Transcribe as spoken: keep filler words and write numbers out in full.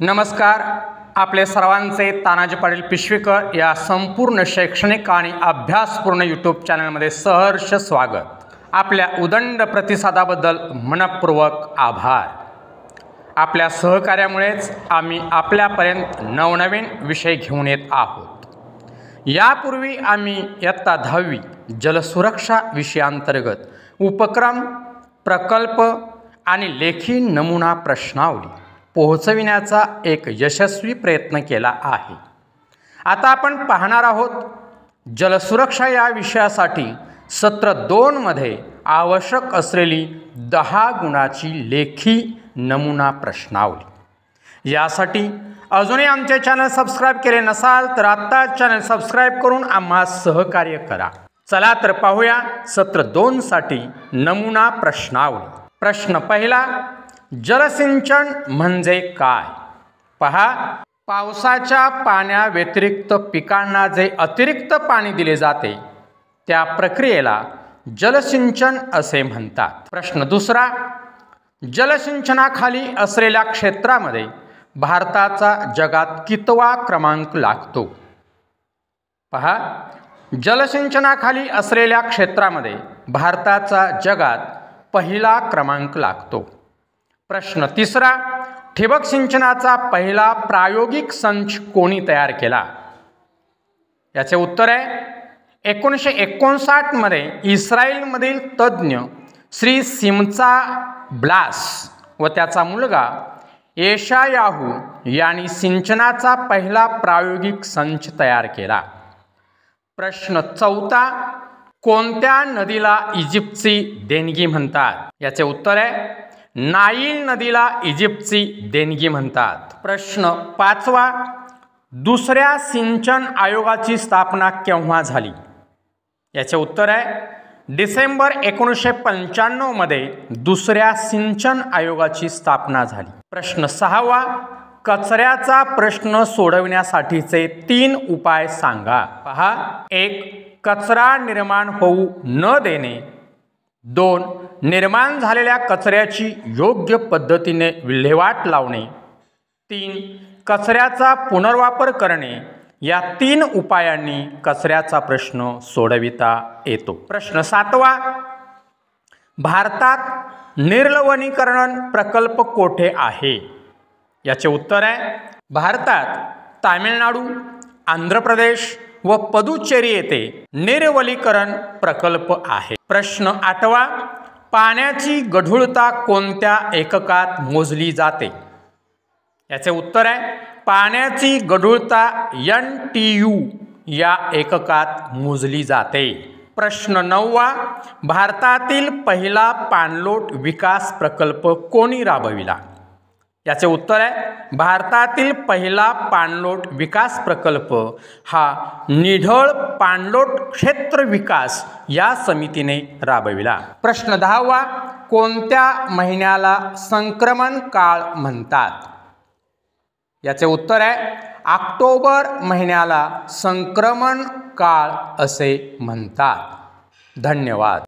नमस्कार. आपले सर्वांचे तानाजी पाटील पिशवीकर या संपूर्ण शैक्षणिक आणि अभ्यासपूर्ण यूट्यूब चॅनलमध्ये सहर्ष स्वागत. आपल्या उदंड प्रतिसादाबद्दल मनपूर्वक आभार. आपल्या सहकार्यामुळेच आम्ही आपल्यापर्यंत नवनवीन विषय घेऊन येत आहोत. यापूर्वी आम्ही इयत्ता दहावी जलसुरक्षा विषयांतर्गत उपक्रम, प्रकल्प आणि लेखी नमुना प्रश्नावली पोहोचविण्याचा एक यशस्वी प्रयत्न केला आहे. आता आपण पाहणार आहोत जलसुरक्षा या विषयासाठी सत्र दोन मध्ये आवश्यक असलेली दहा गुणाची लेखी नमुना प्रश्नावली. यासाठी अजूनही आमचे चॅनल सबस्क्राईब केले नसाल तर आत्ता चॅनल सबस्क्राईब करून आम्हास सहकार्य करा. चला तर पाहूया सत्र दोन साठी नमुना प्रश्नावली. प्रश्न पहिला, जलसिंचन म्हणजे काय? पहा, पावसाच्या पाण्याव्यतिरिक्त पिकांना जे अतिरिक्त पाणी दिले जाते त्या प्रक्रियेला जलसिंचन असे म्हणतात. प्रश्न दुसरा, जलसिंचनाखाली असलेल्या क्षेत्रामध्ये भारताचा जगात कितवा क्रमांक लागतो? पहा, जलसिंचनाखाली असलेल्या क्षेत्रामध्ये भारताचा जगात पहिला क्रमांक लागतो. प्रश्न तिसरा, ठिबक सिंचनाचा पहिला प्रायोगिक संच कोणी तयार केला? याचे उत्तर आहे एकोणीसशे एकोणसाठ मध्ये इस्रायलमधील तज्ज्ञ श्री सिमचा ब्लास व त्याचा मुलगा येशायाहू यांनी सिंचनाचा पहिला प्रायोगिक संच तयार केला. प्रश्न चौथा, कोणत्या नदीला इजिप्तची देणगी म्हणतात? याचे उत्तर आहे नाईल नदीला इजिप्तची देणगी म्हणतात. प्रश्न पाचवा, दुसऱ्या सिंचन आयोगाची स्थापना केव्हा झाली? याचे उत्तर आहे डिसेंबर एकोणीसशे पंच्याण्णव मध्ये दुसऱ्या सिंचन आयोगाची स्थापना झाली. प्रश्न सहावा, कचऱ्याचा प्रश्न सोडविण्यासाठीचे तीन उपाय सांगा. पहा, एक, कचरा निर्माण होऊ न देणे. दोन, निर्माण झालेल्या कचऱ्याची योग्य पद्धतीने विल्हेवाट लावणे. तीन, कचऱ्याचा पुनर्वापर करणे. या तीन उपायांनी कचऱ्याचा प्रश्न सोडविता येतो. प्रश्न सातवा, भारतात निर्लवणीकरण प्रकल्प कोठे आहे? याचे उत्तर आहे भारतात तामिळनाडू, आंध्र प्रदेश व पुदुच्चेरी येथे निर्वलीकरण प्रकल्प आहे. प्रश्न आठवा, पाण्याची गढूळता कोणत्या एककात मोजली जाते? याचे उत्तर आहे पाण्याची गढूळता एन टी यू या एककात मोजली जाते. प्रश्न नववा, भारतातील पहिला पाणलोट विकास प्रकल्प कोणी राबविला? याचे उत्तर आहे भारतातील पहिला पाणलोट विकास प्रकल्प हा निढळ पाणलोट क्षेत्र विकास या समितीने राबविला. प्रश्न दहावा, कोणत्या महिन्याला संक्रमण काळ म्हणतात? याचे उत्तर आहे ऑक्टोबर महिन्याला संक्रमण काळ असे म्हणतात. धन्यवाद.